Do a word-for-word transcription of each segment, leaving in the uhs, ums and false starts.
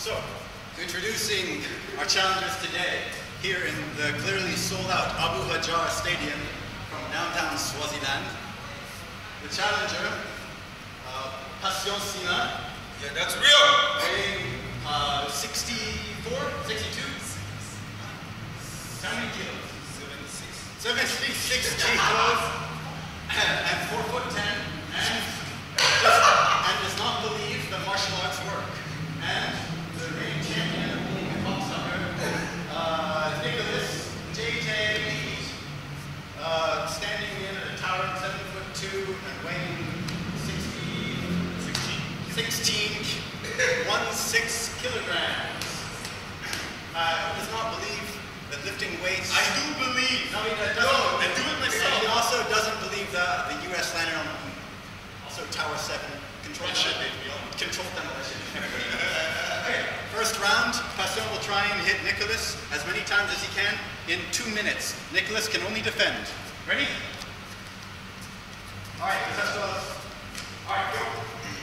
So, introducing our challengers today, here in the clearly sold out Abu Hajar Stadium from downtown Swaziland. The challenger, uh, Passion Sina. Yeah, that's real! Weighing uh, sixty-four, sixty-two? How many kilos? seventy-six. seventy-six kilos. And four foot ten. And, just, and does not believe that martial arts work. And the reigning champion of being a cocksucker, uh, Nicholas J J, uh, standing in at a towering seven foot two and weighing sixteen, one six kilograms. Uh, he does not believe that lifting weights. I do believe. No, he doesn't. No, I do it myself. He also doesn't believe that the U S landed on also Tower seven. Control Control demolition. Okay, first round, Passion will try and hit Nicholas as many times as he can in two minutes. Nicholas can only defend. Ready? All right, let's go. All right, go.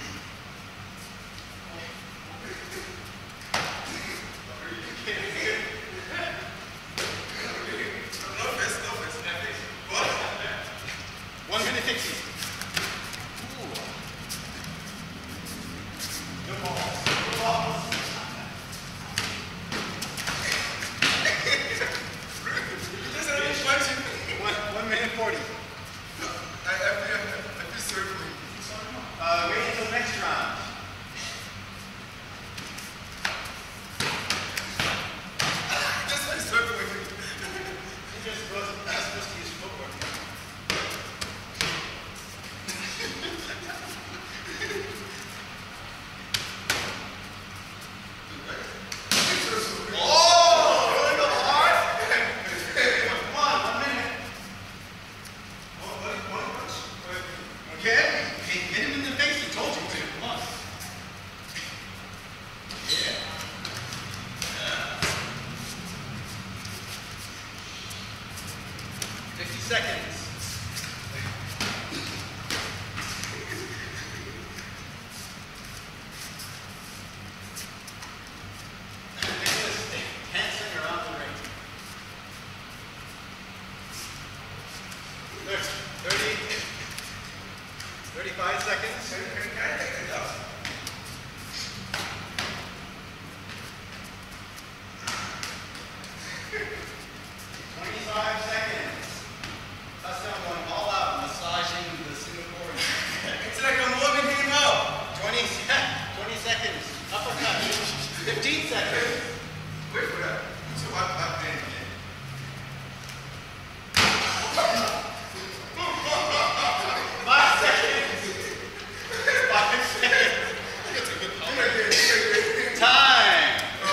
One minute fifty. Good balls. Good balls. one, one minute forty. I, I, feel, I feel sorry for you. Uh, wait until next round. Just feel sorry for you. He just supposed, not supposed to use footwork. fifty seconds. Nicholas dancing around the ring. thirty, thirty-five seconds. twenty-five seconds. Passion going all out, massaging the Singaporean. It's like I'm warming him up. twenty, twenty seconds. Uppercut. fifteen seconds. Wait for that. So I'm up there again. Five seconds. Five seconds. That's a good power. Time.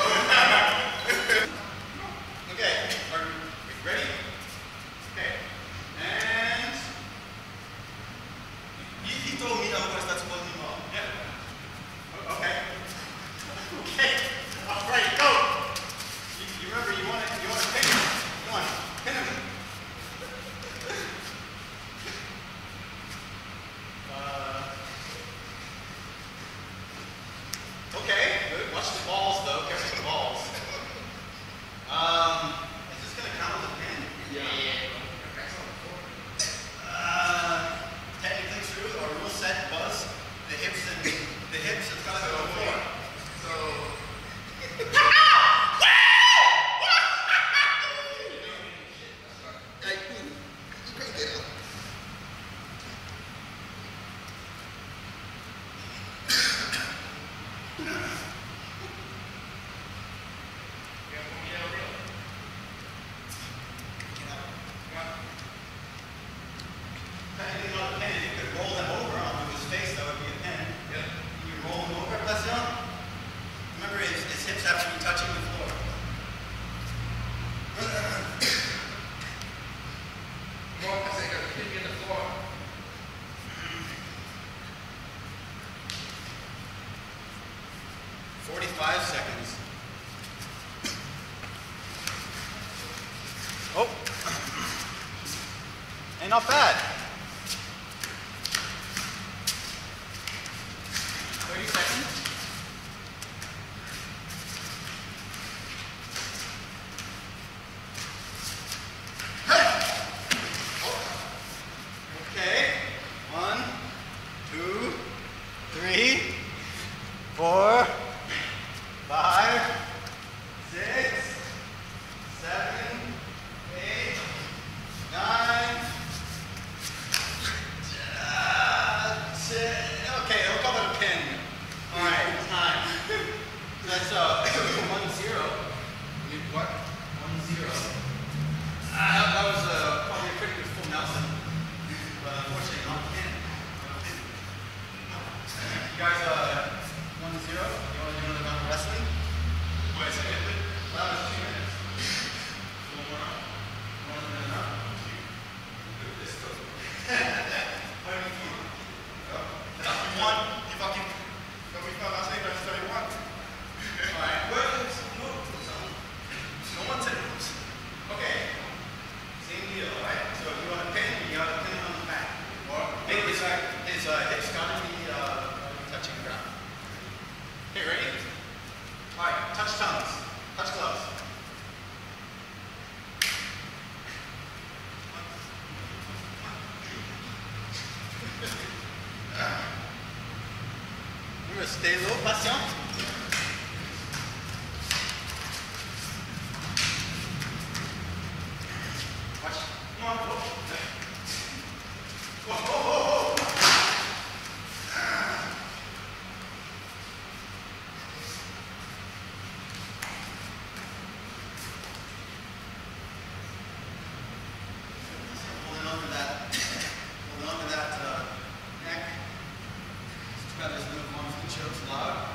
Okay. Are we ready? Okay. And He, he told me I'm going to start holding him up. yeah. Okay. Okay. All right. Go. You, you remember you want to you want to pin him. Come on. Pin him. Uh, okay. Good. Watch the balls though. Careful the balls. Um, is this gonna count as a pin? Yeah. Uh, technically true. Our rule set was the hips and the hips have got to go forward. So. Technically not a pin. If you could roll them over onto his face, that would be a pin. Yeah. Can you roll them over, Passion? Remember, his, his hips have to be touching the floor. More because they got to kick in the floor. forty-five seconds. Oh. Ain't not bad. thirty seconds. three, four, five, six, seven, eight, nine, uh, ten. Okay, I'll call it a pin. All right, time. That's uh, one zero. You what? One zero. Uh, that was uh, probably a pretty good full Nelson, but unfortunately not a pin. You guys, uh, one zero. You want to do another round of wrestling? What is it? Well, that was two minutes. One more round. One more round. This goes. How do you feel? That's one. You fucking. Don't we found last night that's thirty-one. All right. Well, it's no, no one said moves. Okay. Same deal, all right? So if you want a pin, you got a pin on the back. Or maybe his, his uh, hips got to be uh, touching the ground. Okay, ready? All right, touch tongues. Touch gloves. Remember, stay low, patient. Watch. Come on, go. Whoa, whoa, whoa, whoa. Holding on to that, holding on to that uh, neck. Too bad there's no one who chokes loud.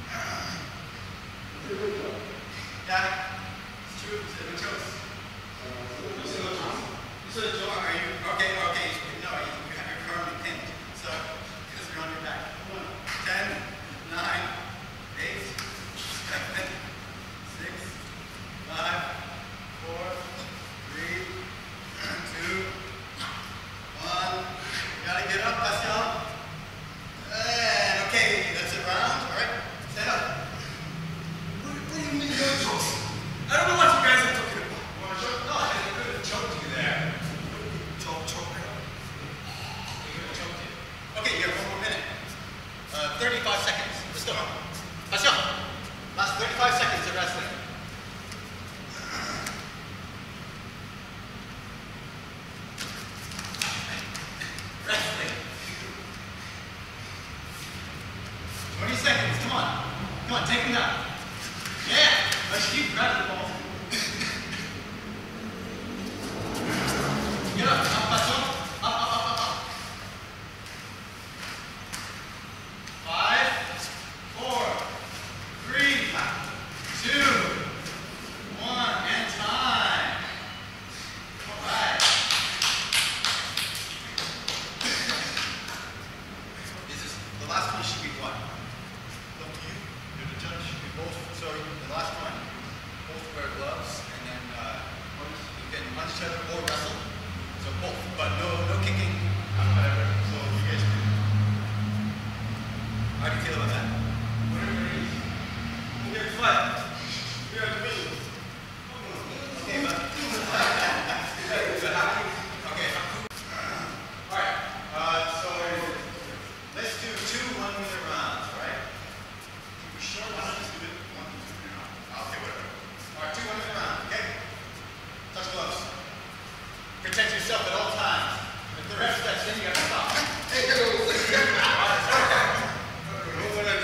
Yeah, it's true. It chokes. You see the jaw? You see the jaw? Are you okay? Okay. No, you, you have your currently pinned. So because you're on your back. Ten, nine, eight, seven, six, five, four, three, two, one. You gotta get up, Pascal. And okay, that's it round. All right, stand up. What, what do you mean no chokes? I don't know what you guys are talking about. You want to choke? No, I could have choked you there. Choke, choke me up. We could have choked you. Okay, you have one more minute. Uh, thirty-five seconds. Let's go. Pascal. Last thirty-five seconds of wrestling. Wrestling. twenty seconds. Come on. Come on, take him down. Yeah. Let's keep grabbing the ball. Get up. Up, Pascal. Up, up, up, up, up. Five, four, three, two, one, and time. All right. This is the last one should be what? Up to you. You're the judge. We both. So the last one, both wear gloves, and then uh, you can punch each other or wrestle. So both, but no, no kicking. Whatever. So you guys can. How do you feel about that? Whatever it is. We'll get fight. We are the middle. Okay, but. Okay. All right. Uh, so let's do two one-minute rounds, all right? Sure, why not just do it one, two, three, now? Okay, whatever. All right, two one-minute rounds, okay? Touch gloves. Protect yourself at all times. If the ref steps in, you have to stop. Hey, hello. All right, start. What would I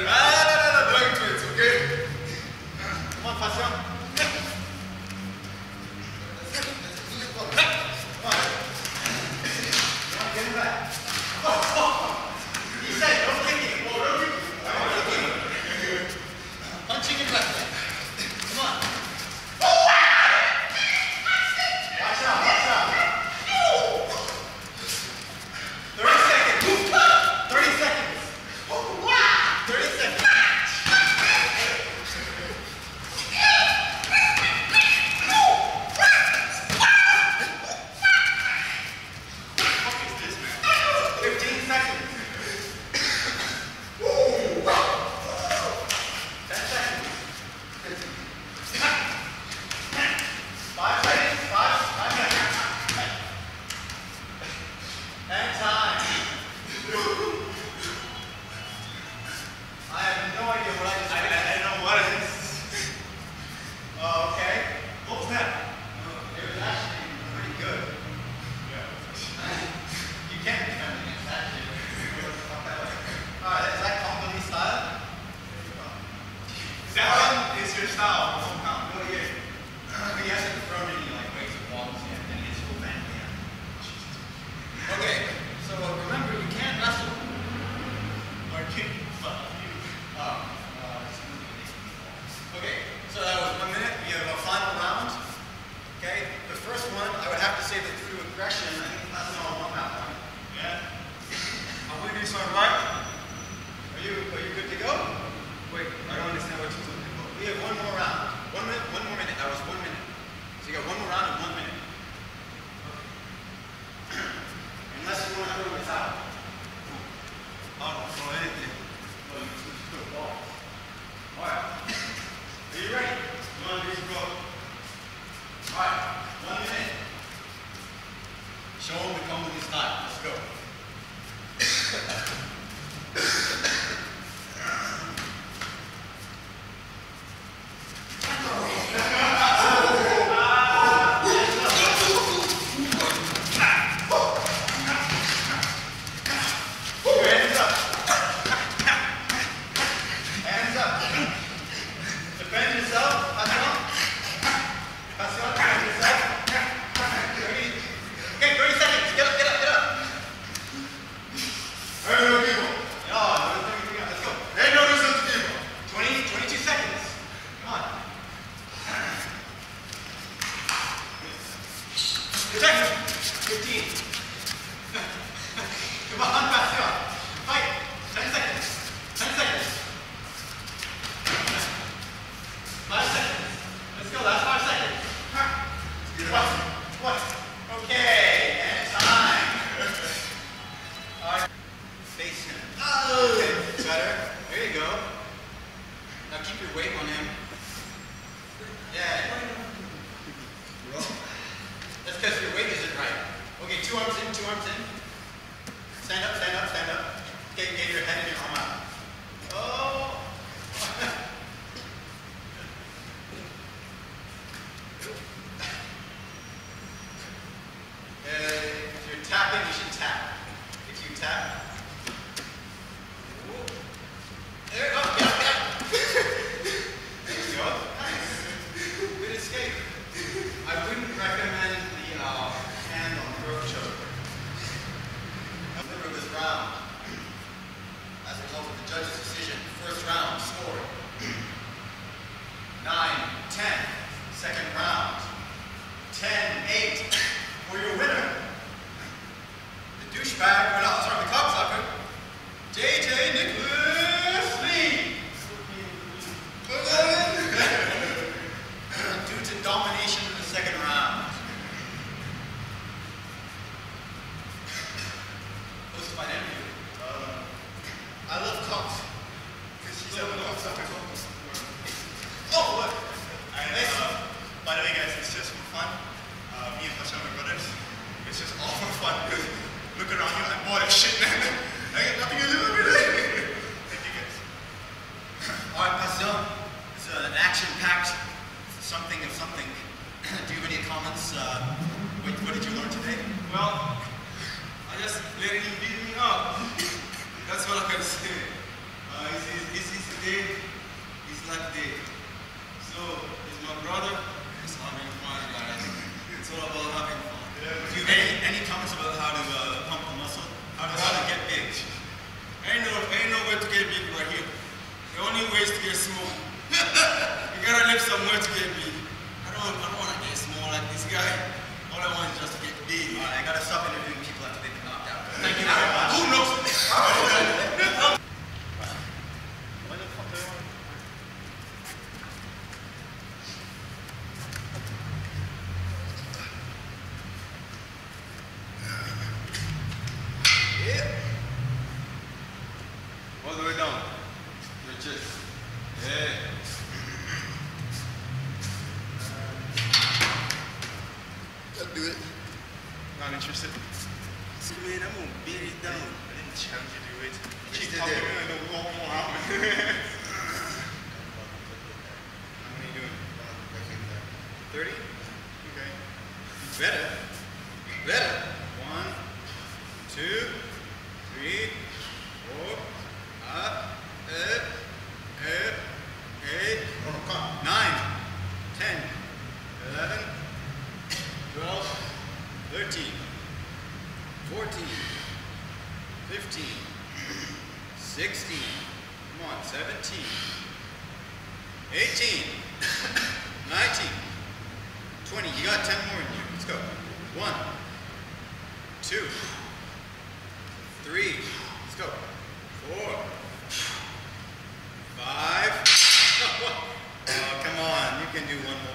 That one is your style. Don't count. No, yeah. He hasn't thrown any like weights or walks yet, and it's full band yet. Okay, so remember you can't wrestle. Or kick. Fuck you. Oh, uh, okay, so that was one minute. We have a final round. Okay, the first one I would have to say that through aggression, I think that's not on that one. Yeah. I'm going to do something right. Are you are you good to go? Wait, I don't understand what you're talking about. We have one more round. One minute, one more minute. That was one minute. So you got one more round and one minute. Unless you want to throw this out. I don't throw anything. Well, you just throw balls. Alright. Are you ready? Come on, let's go. Alright. One minute. Show them the company style. Let's go. fifteen. Come on, pass it on. Fight. ten seconds. ten seconds. five seconds. Let's go. Last five seconds. What? What? Okay. And time. Alright. Face him. Oh. Okay. Better. There you go. Now keep your weight on him. Yeah. That's because your weight isn't right. Okay, two arms in, two arms in. Stand up, stand up, stand up. Okay, get your head and your arm out. Oh! uh, if you're tapping, you should tap. If you tap. Whoa. There, oh, yeah, yeah. There you go. Nice. Good escape. I wouldn't recommend the uh, hand on the rope choke. Remember this round. As a result of the judge's decision, first round scored nine ten. Second round ten eight for your winner. The douchebag, or not, sorry, the cocksucker, J J Nicholas Lee. Due to domination in the second round. What's the fight interview? Uh, I love cocks. Because she's a cocksucker. Oh, look. And, uh, by the way, guys, it's just for fun. Uh, me and Pasha, my brothers, it's just all for fun. Because look around you, I'm bored as shit, man. I got nothing to do every day. Thank you, guys. Alright, Pastor. It's uh, an action-packed something of something. Do you have any comments? Uh, what, what did you learn today? Well, I just let him beat me up. That's all I can say. Uh, it's, it's, it's his day, it's like day. So, he's my brother, he's having fun, guys. It's all about having fun. Yeah, do you have any, any comments about how to uh, pump the muscle? How to, how to get big? Ain't no, ain't no way to get big right here. The only way is to get small. You gotta live somewhere to get big. I don't, I don't want to get small like this guy. All I want is just to get big. Alright, I gotta stop interviewing people after they've been knocked out. Thank you very much. Who knows? Why the fuck do I want Yeah. All the way down. Your chest. Yeah. I'll do it. Not interested. See, man, I'm gonna beat it down. I didn't challenge you to do it. Just Keep did talking, it. and then we'll go one more round. How many you doing? thirty? Okay. You better. You better. One, two, three, four, up, up, up, eight, Come on, seventeen, eighteen, nineteen, twenty. You got ten more in you. Let's go. One, two, three. Let's go. Four, five. Oh, come on. You can do one more.